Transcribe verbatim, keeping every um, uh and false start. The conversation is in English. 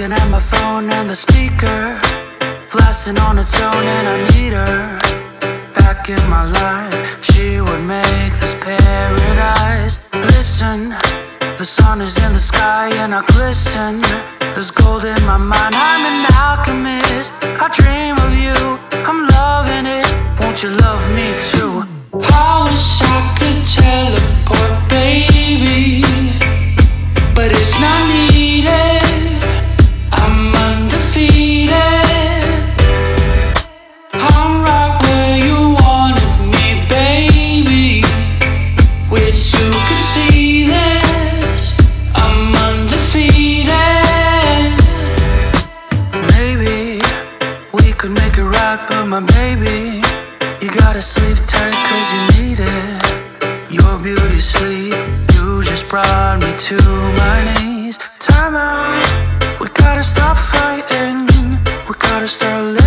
looking at my phone and the speaker blasting on its own, and I need her back in my life. She would make this paradise. Listen, the sun is in the sky and I glisten. There's gold in my mind, I'm an alchemist. I dream of you, I'm loving it. Won't you love me too? I wish I could teleport, baby, but it's not needed. I'm undefeated. I'm right where you wanted me, baby. Wish you could see this. I'm undefeated. Maybe we could make it right, but my baby, you gotta sleep tight cause you need it. Your beauty sleep, you just brought me to my knees. Time out, we gotta stop fighting. We gotta start living.